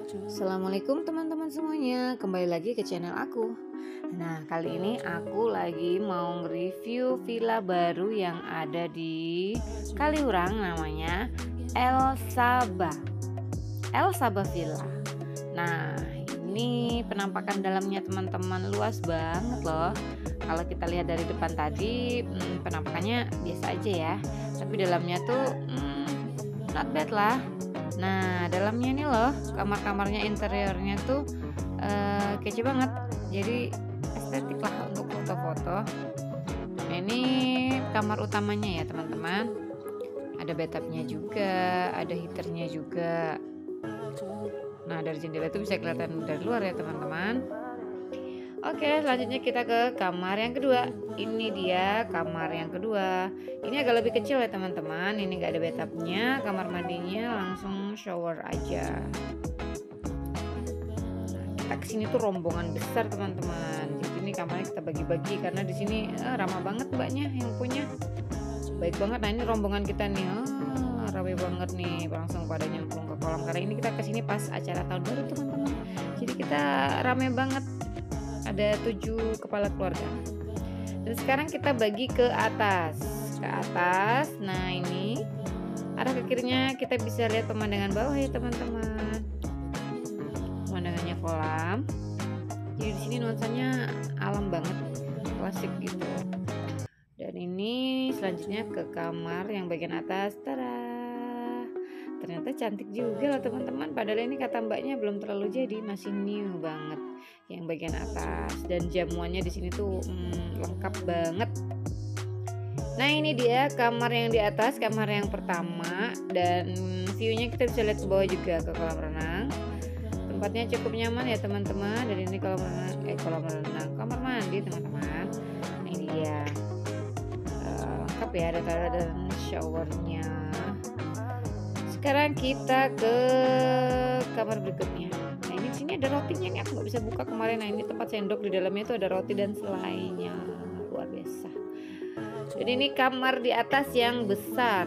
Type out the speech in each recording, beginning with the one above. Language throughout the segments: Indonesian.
Assalamualaikum teman-teman semuanya, kembali lagi ke channel aku. Nah, kali ini aku lagi mau nge-review villa baru yang ada di Kaliurang, namanya El Sabah. El Sabah Villa. Nah, ini penampakan dalamnya teman-teman, luas banget loh. Kalau kita lihat dari depan tadi, penampakannya biasa aja ya. Tapi dalamnya tuh not bad lah. Nah, dalamnya ini loh, kamar-kamarnya, interiornya tuh kece banget. Jadi estetik lah untuk foto-foto. Nah, ini kamar utamanya ya teman-teman. Ada bathtubnya juga, ada heaternya juga. Nah, dari jendela itu bisa kelihatan dari luar ya teman-teman. Oke, selanjutnya kita ke kamar yang kedua. Ini dia kamar yang kedua. Ini agak lebih kecil ya teman-teman. Ini gak ada bathtubnya, kamar mandinya langsung shower aja. Nah, kita kesini tuh rombongan besar teman-teman. Jadi ini kamarnya kita bagi-bagi karena di sini ramah banget mbaknya yang punya. Baik banget. Nah, ini rombongan kita nih. Ramai banget nih, langsung pada nyemplung ke kolam karena ini kita kesini pas acara tahun baru teman-teman. Jadi kita ramai banget. Ada 7 kepala keluarga. Dan sekarang kita bagi ke atas. Nah, ini arah ke kirinya kita bisa lihat pemandangan bawah ya teman-teman. Pemandangannya kolam. Jadi di sini nuansanya alam banget, klasik gitu. Dan ini selanjutnya ke kamar yang bagian atas. Tada. Ternyata cantik juga lah teman-teman. Padahal ini kata mbaknya belum terlalu jadi, masih new banget yang bagian atas. Dan jamuannya di sini tuh lengkap banget. Nah, ini dia kamar yang di atas, kamar yang pertama. Dan viewnya kita bisa lihat ke bawah juga ke kolam renang. Tempatnya cukup nyaman ya teman-teman. Dan ini kolam renang, kamar mandi teman-teman. Nah, ini dia lengkap ya, ada toilet dan showernya. Sekarang kita ke kamar berikutnya. Nah, ini di sini ada rotinya nih, aku nggak bisa buka kemarin. Nah, ini tempat sendok, di dalamnya itu ada roti dan selainya, luar biasa. Jadi ini kamar di atas yang besar.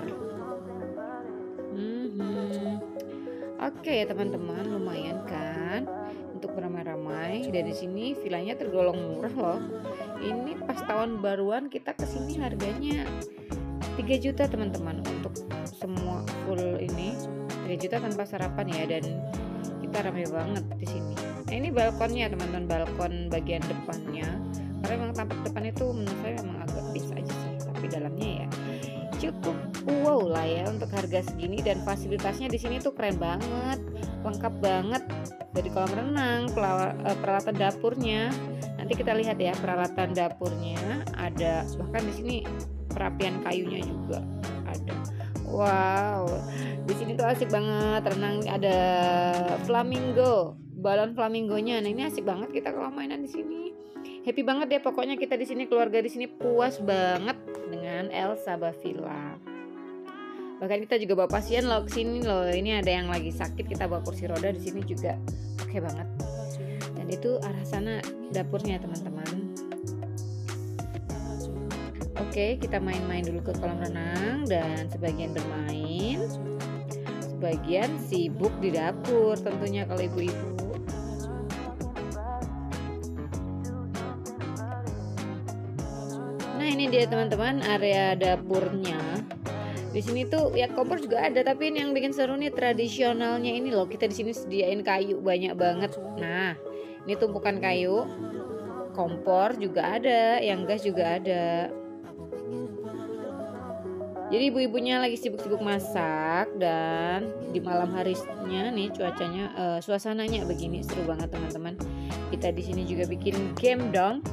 Oke ya teman-teman, lumayan kan untuk beramai-ramai. Dan di sini villanya tergolong murah loh. Ini pas tahun baruan kita kesini harganya 3 juta teman-teman untuk semua full ini. 3 juta tanpa sarapan ya, dan kita ramai banget di sini. Nah, ini balkonnya teman-teman, balkon bagian depannya. Karena memang tampak depan itu menurut saya memang agak biasa aja sih, tapi dalamnya ya cukup wow lah ya untuk harga segini. Dan fasilitasnya di sini tuh keren banget, lengkap banget. Dari kolam renang, peralatan dapurnya. Nanti kita lihat ya peralatan dapurnya ada, bahkan di sini perapian kayunya juga ada. Wow, di sini tuh asik banget renang, ada flamingo, balon flamingonya. Nah, ini asik banget kita kalau mainan di sini. Happy banget deh pokoknya kita di sini, keluarga di sini puas banget dengan El Sabah Villa. Bahkan kita juga bawa pasien loh ke sini loh. Ini ada yang lagi sakit, kita bawa kursi roda di sini juga oke banget. Dan itu arah sana dapurnya teman-teman. Oke, kita main-main dulu ke kolam renang dan sebagian bermain, sebagian sibuk di dapur tentunya kalau ibu-ibu. Nah, ini dia teman-teman area dapurnya. Di sini tuh ya kompor juga ada, tapi ini yang bikin seru nih tradisionalnya ini loh. Kita di sini sediain kayu banyak banget. Nah, ini tumpukan kayu. Kompor juga ada, yang gas juga ada. Jadi ibu-ibunya lagi sibuk-sibuk masak, dan di malam harinya nih cuacanya, suasananya begini seru banget teman-teman. Kita di sini juga bikin game dong.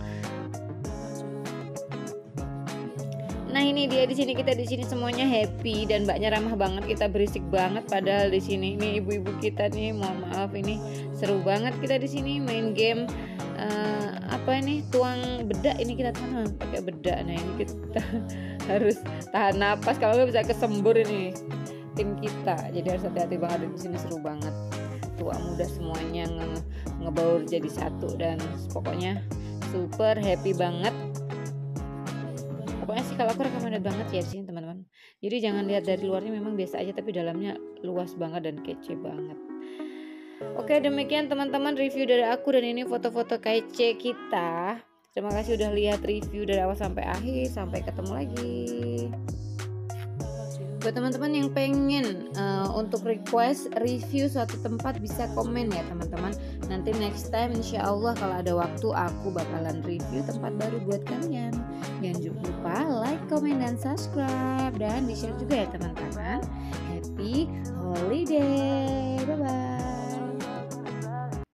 Nah, ini dia di sini, kita di sini semuanya happy dan mbaknya ramah banget. Kita berisik banget padahal di sini nih ibu-ibu kita nih, mohon maaf ini seru banget kita di sini main game. Apa ini, tuang bedak, ini kita tahan pakai bedak. Nah, ini kita harus tahan napas kalau nggak bisa kesembur ini tim kita. Jadi harus hati-hati banget di sini, seru banget. Tua muda semuanya ngebaur jadi satu, dan pokoknya super happy banget. Pokoknya sih kalau aku recommended banget ya di sini teman-teman. Jadi jangan lihat dari luarnya memang biasa aja, tapi dalamnya luas banget dan kece banget. Oke, demikian teman-teman review dari aku, dan ini foto-foto kece kita. Terima kasih udah lihat review dari awal sampai akhir. Sampai ketemu lagi. Buat teman-teman yang pengen untuk request review suatu tempat, bisa komen ya teman-teman. Nanti next time insya Allah kalau ada waktu aku bakalan review tempat baru buat kalian. Jangan lupa like, comment, dan subscribe, dan di share juga ya teman-teman. Happy holiday, bye bye.